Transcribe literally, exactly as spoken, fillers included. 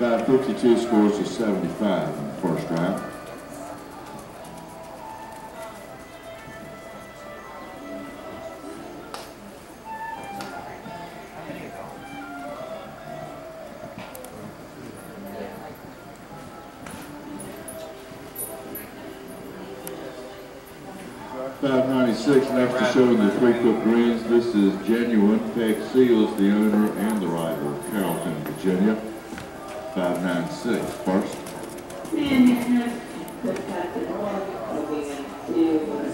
five fifty-two scores to seventy-five in the first round. five ninety-six next to showing the three-foot greens. This is Genuine. Peg Seals, the owner and the rider of Carrollton, Virginia. five ninety-six first. And next, the captain moving into